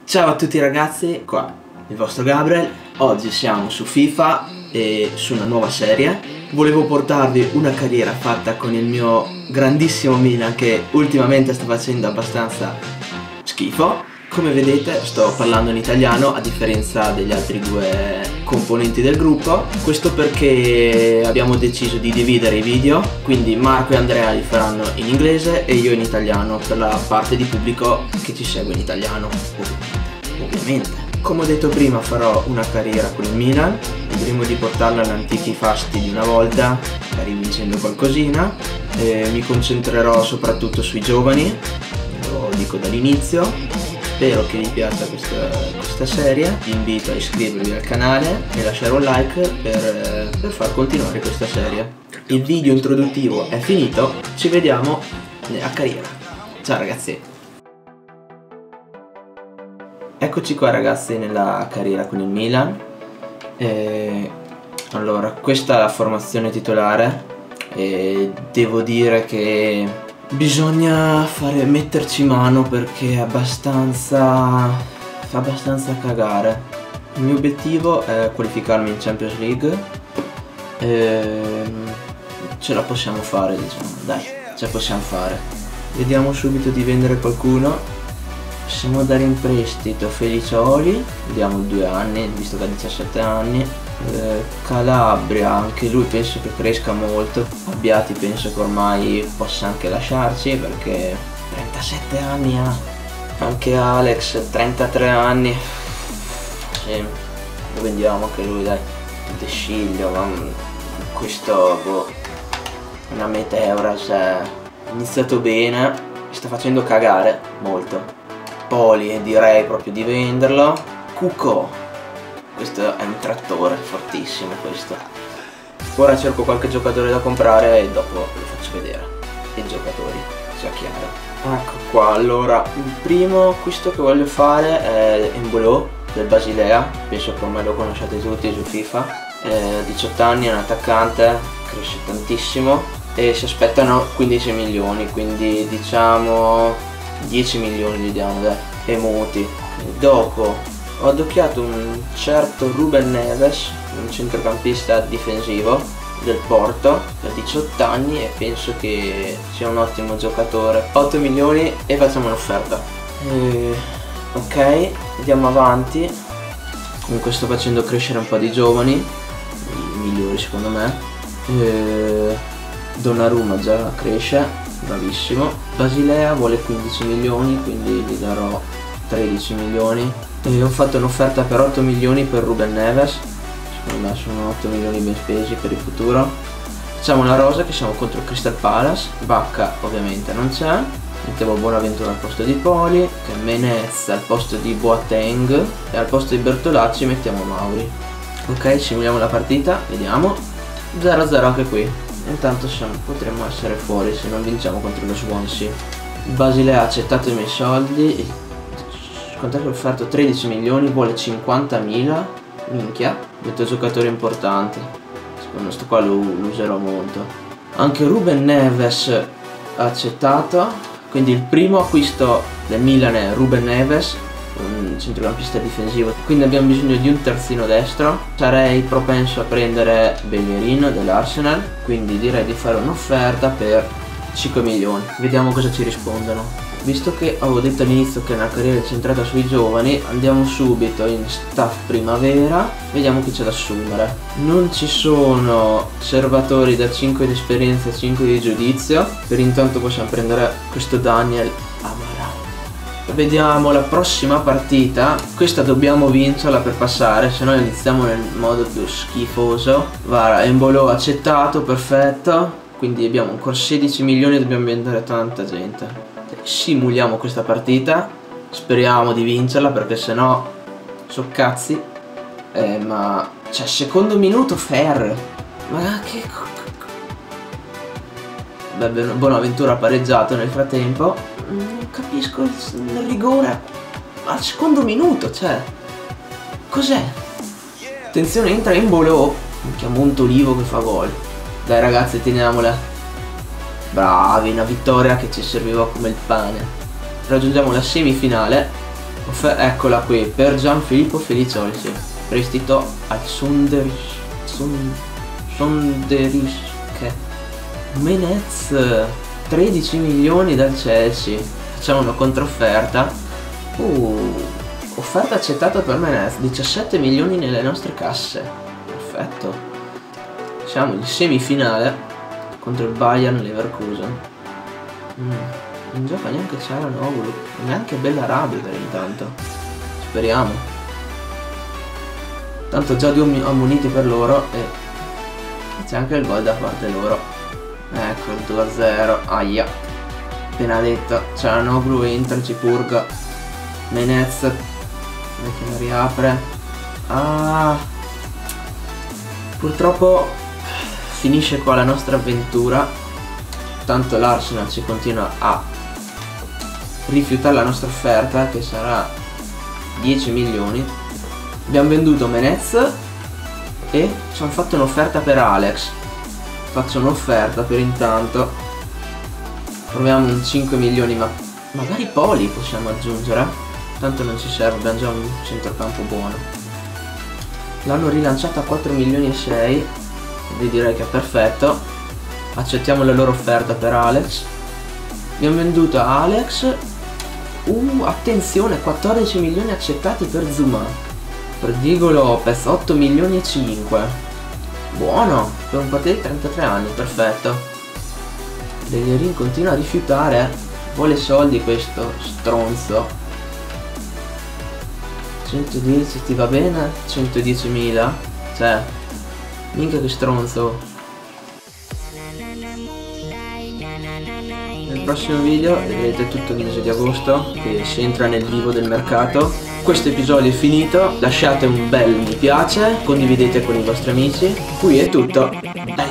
Ciao a tutti ragazzi, qua il vostro Gabriel. Oggi siamo su FIFA e su una nuova serie. Volevo portarvi una carriera fatta con il mio grandissimo Milan che ultimamente sta facendo abbastanza schifo. Come vedete sto parlando in italiano a differenza degli altri due componenti del gruppo. Questo perché abbiamo deciso di dividere i video, quindi Marco e Andrea li faranno in inglese e io in italiano per la parte di pubblico che ci segue in italiano, ovviamente. Come ho detto prima farò una carriera con il Milan, vedremo di portarla agli antichi fasti di una volta, magari vincendo qualcosina. Mi concentrerò soprattutto sui giovani, lo dico dall'inizio. Spero che vi piaccia questa serie, vi invito a iscrivervi al canale e lasciare un like per far continuare questa serie. Il video introduttivo è finito, ci vediamo nella carriera. Ciao ragazzi! Eccoci qua ragazzi nella carriera con il Milan. Allora, questa è la formazione titolare e devo dire che bisogna metterci mano perché fa abbastanza cagare. Il mio obiettivo è qualificarmi in Champions League. Ce la possiamo fare, diciamo, dai, ce la possiamo fare. Vediamo subito di vendere qualcuno. Possiamo dare in prestito Felicioli, diamo 2 anni, visto che ha 17 anni. Calabria, anche lui penso che cresca molto. Abbiati penso che ormai possa anche lasciarci perché 37 anni ha. Anche Alex 33 anni. Sì, lo vendiamo anche lui, dai. De Sciglio, ma questo una meteora, cioè, è iniziato bene, sta facendo cagare molto. Poli direi proprio di venderlo. Cucco, questo è un trattore fortissimo questo. Ora cerco qualche giocatore da comprare e dopo vi faccio vedere i giocatori, sia chiaro. Ecco qua, allora il primo acquisto che voglio fare è Embolo del Basilea, penso che ormai lo conosciate tutti su FIFA. 18 anni, è un attaccante, cresce tantissimo e si aspettano 15 milioni, quindi diciamo 10 milioni gli diamo, dai, e muti. Dopo ho addocchiato un certo Ruben Neves, un centrocampista difensivo del Porto, da 18 anni e penso che sia un ottimo giocatore. 8 milioni e facciamo un'offerta. Ok, andiamo avanti. Comunque sto facendo crescere un po' di giovani, i migliori secondo me. Donnarumma già cresce, bravissimo. Basilea vuole 15 milioni, quindi gli darò 13 milioni. E ho fatto un'offerta per 8 milioni per Ruben Neves. Secondo me sono 8 milioni ben spesi per il futuro. Facciamo una rosa che siamo contro Crystal Palace. Bacca ovviamente non c'è. Mettiamo Bonaventura al posto di Poli, Menez al posto di Boateng e al posto di Bertolacci mettiamo Mauri. Ok, simuliamo la partita, vediamo. 0-0 anche qui. Intanto potremmo essere fuori se non vinciamo contro lo Swansea. Basilea ha accettato i miei soldi. Quanto che ho offerto? 13 milioni, vuole 50.000. Minchia, detto giocatore importante. Secondo sto qua lo userò molto. Anche Ruben Neves ha accettato. Quindi il primo acquisto del Milan è Ruben Neves, un centrocampista difensivo, quindi abbiamo bisogno di un terzino destro. Sarei propenso a prendere Bellerin dell'Arsenal, quindi direi di fare un'offerta per 5 milioni. Vediamo cosa ci rispondono. Visto che avevo detto all'inizio che è una carriera centrata sui giovani, andiamo subito in staff primavera, vediamo chi c'è da assumere. Non ci sono serbatori da 5 di esperienza e 5 di giudizio. Per intanto possiamo prendere questo Daniel Amara. Vediamo la prossima partita. Questa dobbiamo vincerla per passare, se no iniziamo nel modo più schifoso. Vara, Embolo accettato, perfetto. Quindi abbiamo ancora 16 milioni e dobbiamo vendere tanta gente. Simuliamo questa partita, speriamo di vincerla perché sennò so cazzi. Ma cioè, secondo minuto Fer, ma che vabbè, Bonaventura ha pareggiato nel frattempo. Non capisco il rigore al secondo minuto, cioè cos'è? Attenzione, entra Embolo, minchia, Montolivo che fa gol. Dai ragazzi, teniamola. Bravi, una vittoria che ci serviva come il pane. Raggiungiamo la semifinale Eccola qui, per Gianfilippo Felicioli, sì. Prestito al Sonderske. Menez, 13 milioni dal Chelsea. Facciamo una controfferta. Offerta accettata per Menez, 17 milioni nelle nostre casse. Perfetto. Siamo in semifinale contro il Bayern Leverkusen. Non gioca neanche Çalhanoğlu, neanche Bellarabi per intanto. Speriamo. Tanto già 2 ammoniti per loro e c'è anche il gol da parte loro. Ecco il 2-0. Aia. Appena detto. Çalhanoğlu entra, ci purga. Menez. Che la riapre. Purtroppo finisce qua la nostra avventura. Tanto l'Arsenal ci continua a rifiutare la nostra offerta, che sarà 10 milioni. Abbiamo venduto Menez e ci hanno fatto un'offerta per Alex. Faccio un'offerta per intanto. Proviamo un 5 milioni, ma magari Poli possiamo aggiungere. Tanto non ci serve, abbiamo già un centrocampo buono. L'hanno rilanciata a 4 milioni e 6. Quindi direi che è perfetto. Accettiamo la loro offerta per Alex. Abbiamo venduto a Alex. Attenzione, 14 milioni accettati per Zuma. Per Diego Lopez 8 milioni e 5. Buono, per un portiere di 33 anni, perfetto. Bellerin continua a rifiutare. Vuole soldi questo stronzo. 110 ti va bene? 110.000? Cioè, minchia che stronzo. Nel prossimo video vedrete tutto il mese di agosto, che si entra nel vivo del mercato. Questo episodio è finito, lasciate un bel mi piace, condividete con i vostri amici. Qui è tutto, bella!